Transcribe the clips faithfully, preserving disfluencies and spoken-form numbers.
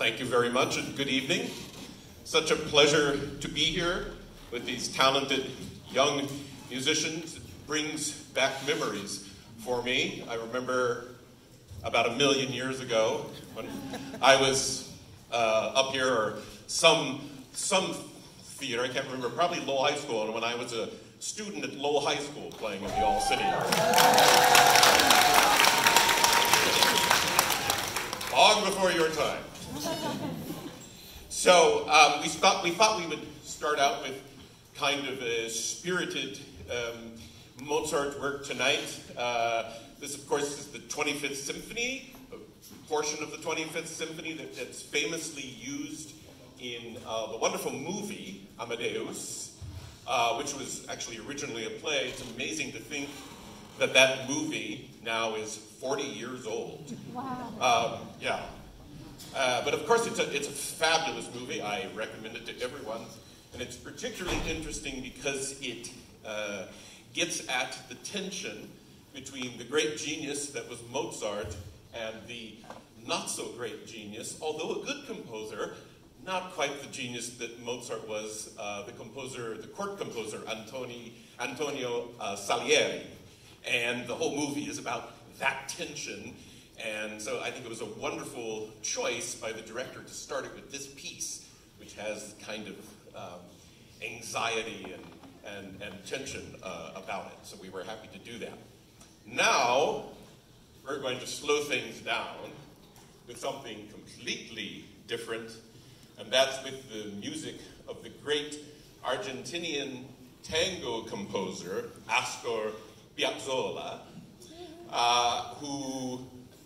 Thank you very much and good evening. Such a pleasure to be here with these talented young musicians. It brings back memories for me. I remember about a million years ago when I was uh, up here, or some, some theater, I can't remember, probably Lowell High School, and when I was a student at Lowell High School playing in the All City. Long before your time. So um, we, thought, we thought we would start out with kind of a spirited um, Mozart work tonight. Uh, this, of course, is the twenty-fifth Symphony, a portion of the twenty-fifth Symphony that, that's famously used in uh, the wonderful movie Amadeus, uh, which was actually originally a play. It's amazing to think that that movie now is forty years old. Wow. Um, yeah. Uh, but of course, it's a, it's a fabulous movie. I recommend it to everyone. And it's particularly interesting because it uh, gets at the tension between the great genius that was Mozart and the not-so-great genius, although a good composer, not quite the genius that Mozart was, uh, the composer, the court composer, Antoni, Antonio uh, Salieri. And the whole movie is about that tension. And so I think it was a wonderful choice by the director to start it with this piece, which has kind of um, anxiety and, and, and tension uh, about it. So we were happy to do that. Now, we're going to slow things down with something completely different, and that's with the music of the great Argentinian tango composer, Astor Piazzolla, uh, who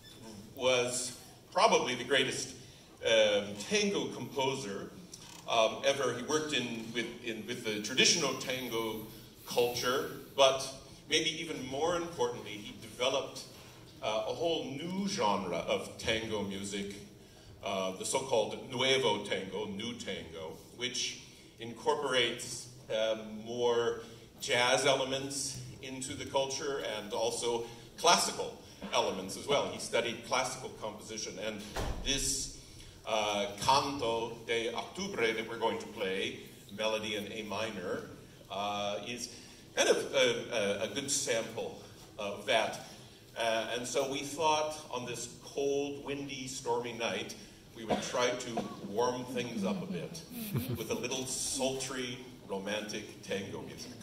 was probably the greatest um, tango composer um, ever. He worked in with, in with the traditional tango culture, but maybe even more importantly, he developed uh, a whole new genre of tango music, uh, the so-called nuevo tango, new tango, which incorporates um, more jazz elements into the culture and also classical elements as well. He studied classical composition, and this uh, Canto de Octubre that we're going to play, melody in A minor, uh, is kind of a, a, a good sample of that. Uh, and so we thought on this cold, windy, stormy night, we would try to warm things up a bit with a little sultry, romantic tango music.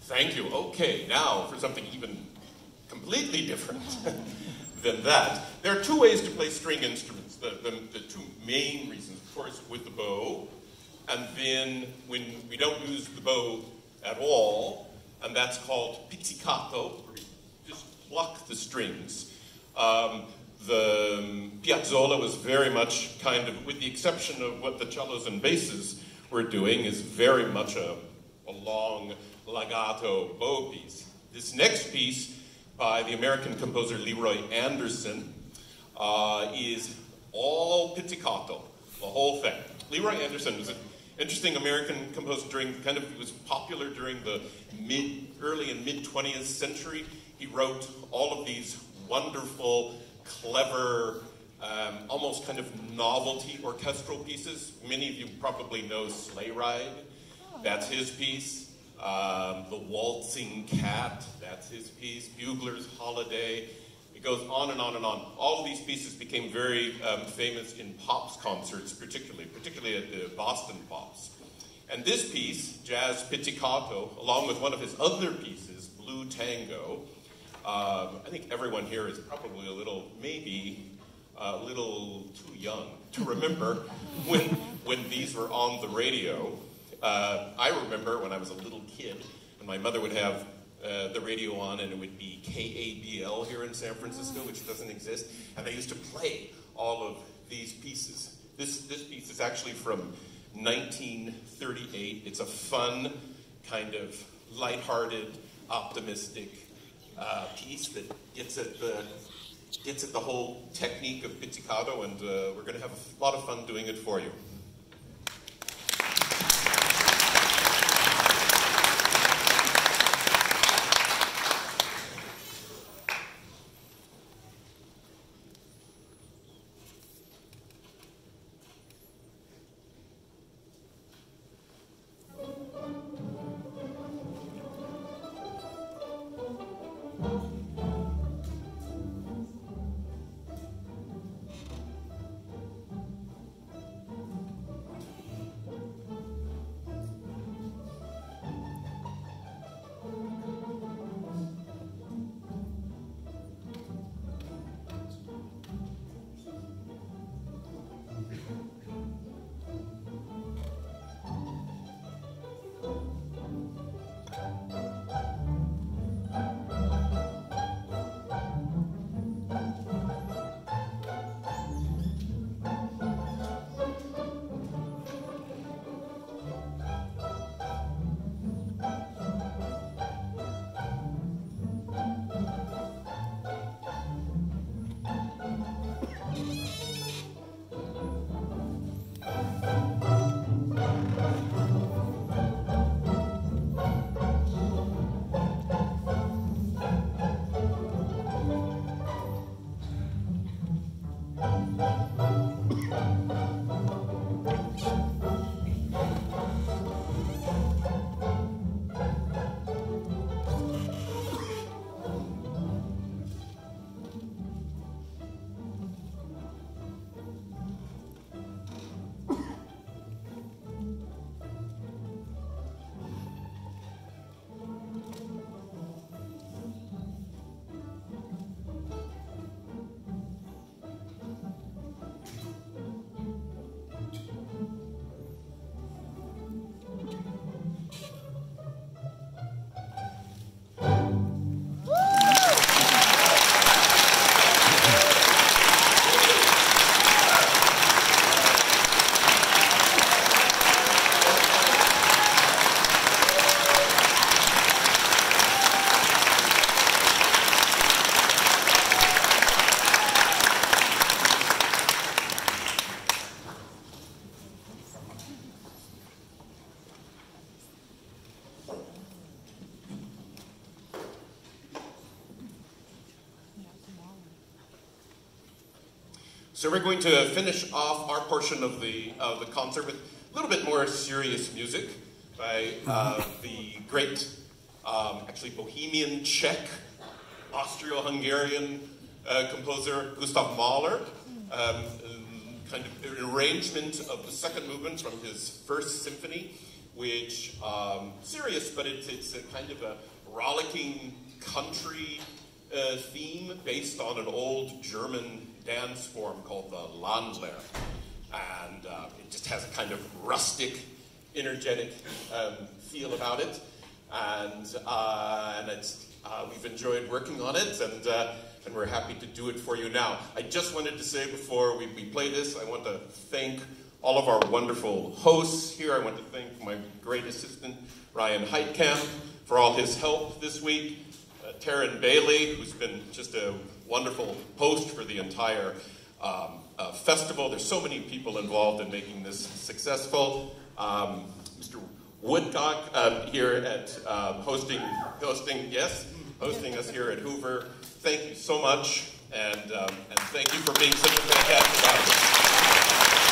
Thank you. Okay, now for something even completely different than that. There are two ways to play string instruments. The, the, the two main reasons, of course, with the bow, and then when we don't use the bow at all, and that's called pizzicato, where you just pluck the strings. Um, the um, piazzolla was very much kind of, with the exception of what the cellos and basses were doing, is very much a, a long legato bow piece. This next piece by the American composer Leroy Anderson uh, is all pizzicato, the whole thing. Leroy Anderson was an interesting American composer during kind of, he was popular during the mid, early and mid twentieth century. He wrote all of these wonderful, clever, um, almost kind of novelty orchestral pieces. Many of you probably know Sleigh Ride. That's his piece. Um, the Waltzing Cat, that's his piece. Bugler's Holiday. It goes on and on and on. All of these pieces became very um, famous in Pops concerts, particularly, particularly at the Boston Pops. And this piece, Jazz Pizzicato, along with one of his other pieces, Blue Tango, um, I think everyone here is probably a little, maybe a little too young to remember when, when these were on the radio. Uh, I remember when I was a little kid, and my mother would have uh, the radio on, and it would be K A B L here in San Francisco, which doesn't exist, and they used to play all of these pieces. This, this piece is actually from nineteen thirty-eight. It's a fun, kind of lighthearted, optimistic uh, piece that gets at the gets at the whole technique of pizzicato, and uh, we're going to have a lot of fun doing it for you. So we're going to finish off our portion of the, uh, the concert with a little bit more serious music by uh, the great, um, actually Bohemian, Czech, Austro-Hungarian uh, composer Gustav Mahler. Um, kind of an arrangement of the second movement from his first symphony, which um, serious, but it's it's a kind of a rollicking country uh, theme based on an old German dance form called the Landler, and uh, it just has a kind of rustic, energetic um, feel about it, and uh, and it's uh, we've enjoyed working on it, and uh, and we're happy to do it for you now. I just wanted to say before we, we play this, I want to thank all of our wonderful hosts here. I want to thank my great assistant, Ryan Heitkamp, for all his help this week. Uh, Taryn Bailey, who's been just a wonderful host for the entire um, uh, festival. There's so many people involved in making this successful. Um, Mister Woodcock uh, here at uh, hosting, hosting, yes, hosting us here at Hoover. Thank you so much, and um, and thank you for being such a fantastic audience.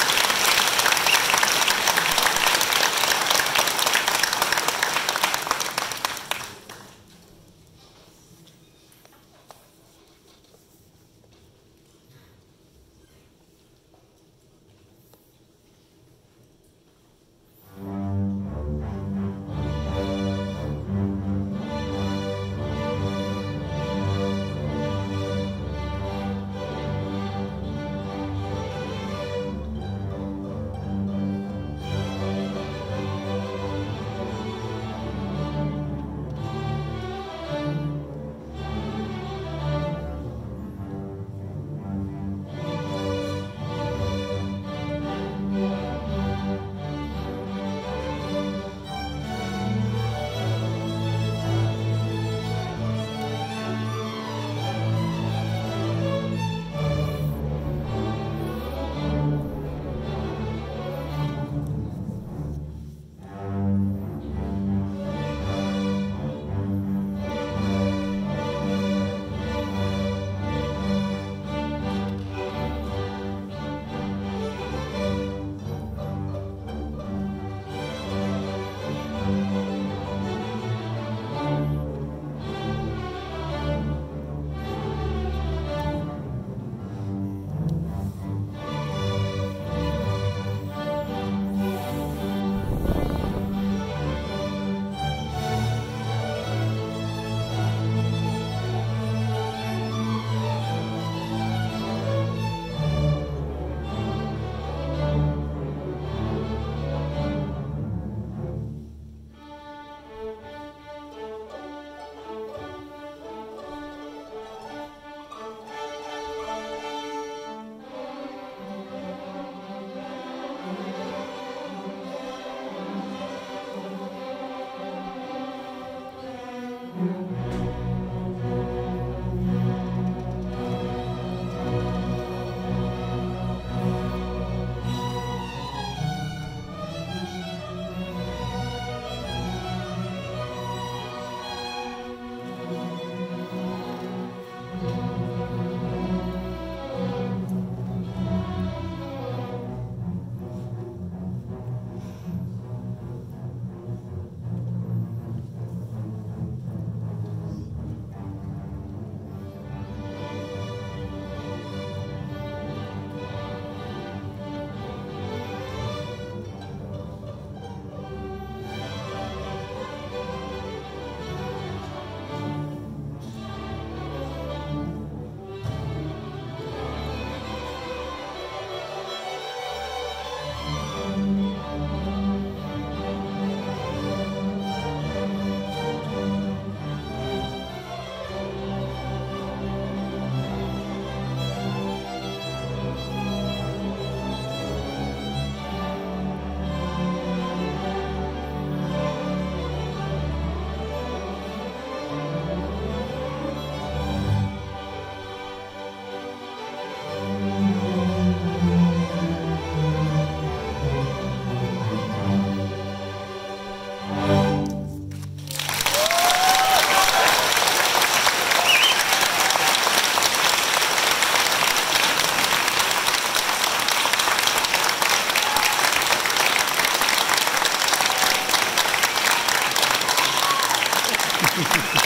Thank you.